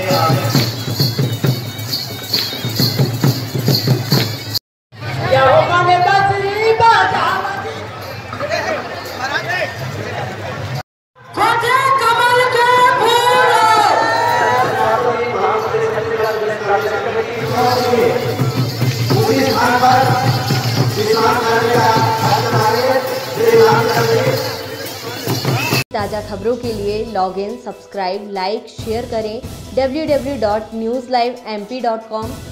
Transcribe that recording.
ताज़ा खबरों के लिए log in, subscribe, like, share करें www.newslivemp.com।